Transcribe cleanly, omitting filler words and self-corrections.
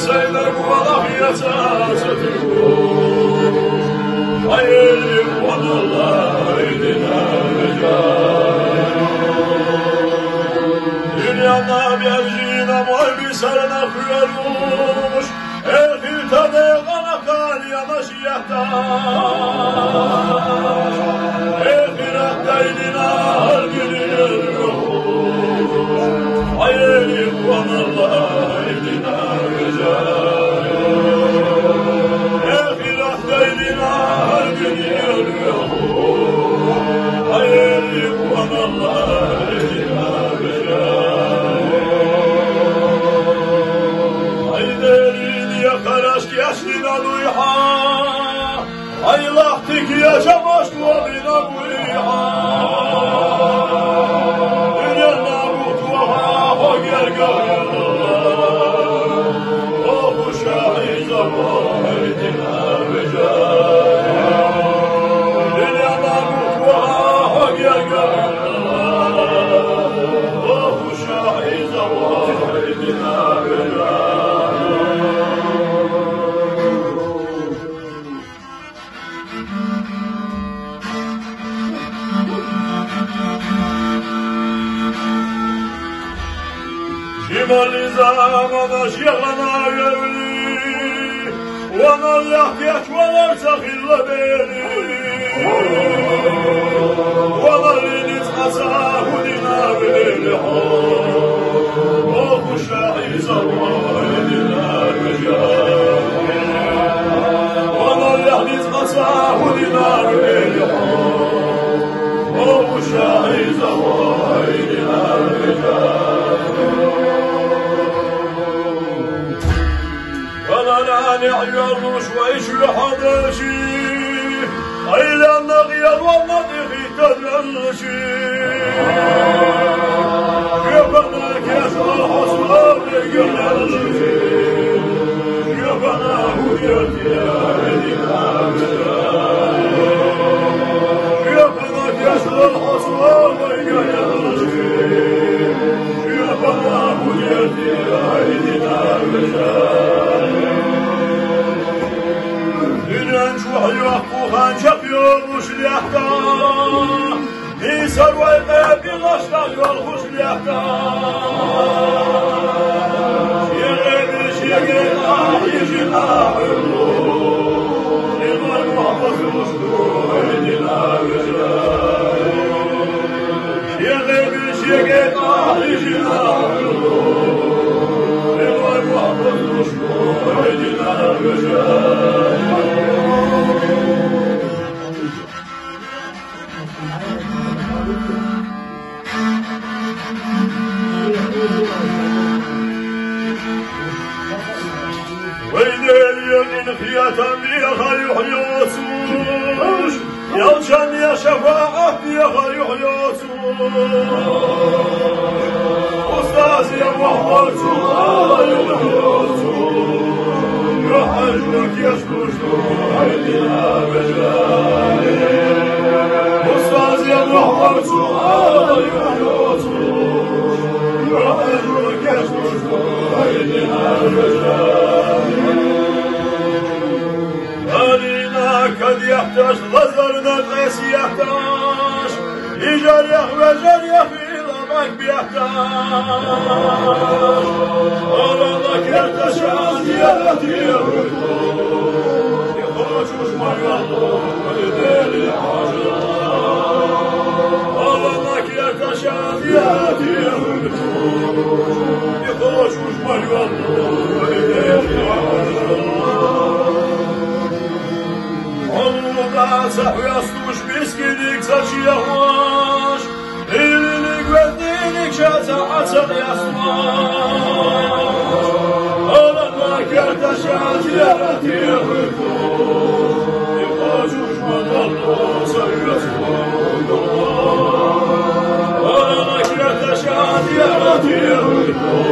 سيدك ولقيت ستكون خير والله إلينا رجال dünyada bezgine boy bir sarına kuyarmış Ehiltade kanakan yanaş yahtaş Ehirette ilinal günün ruhuş Hayeli kuanallah ilina güzel Ehirette ilinal günün ruhuş Hayeli kuanallah ilina güzel Yaşlına duyha Aylahtık yaşamış tuvalina buyha Dünyana mutluha o gergahına O kuşahiza muhaydina vecah Dünyana mutluha o gergahına O kuşahiza muhaydina vecah Şimali zamana şiğana gevli Vana yahtiyaç valar sakilla beni Vana liniz asahudina beni O kuşahi zavahidina vecah Vana liniz asahudina beni O kuşahi zavahidina vecah يعيرش ويشلح هذاشي أيلا نغير والنضيخي تدرشي يبناك يسر الحصول يقلشي يبناه يرتي أهدنا يبناك يسر الحصول يقلشي يبناه يرتي أهدنا Yuhkuhan çapıyormuş liyahta Nisar vaybe bir kaçtan yolmuş liyahta Şiire bir şiire ahişin ahırlu Liman muhabbetmiştu edina güzel Şiire bir şiire ahişin ahırlu Liman muhabbetmiştu edina güzel Veydeliyenin fiyatan diyaha yuhyosuş Yalçan ya şefaat diyaha yuhyosuş Ustaz ya muhbarçuğa yuhyosuş Yuhacluk yaşkuştu haydina becai Ustaz ya muhbarçuğa yuhyosuş Yuhacluk yaşkuştu haydina becai قد يحتاج غزرنا الناس يحتاج يجريح وجريح في ضمك بيحتاج أرضك يرتشان يلتي الركوب يخرج وشمع يالله ويدير الحاجة أرضك يرتشان يلتي الركوب يخرج وشمع يالله ويدير الحاجة Sahvi asmış miskinik saçı yavaş İlilik ve dilik şata açar yasmaş Ağlanma kerteşat yaratır hüküm Yıkaç uçmadarlı sarıyasmaş Ağlanma kerteşat yaratır hüküm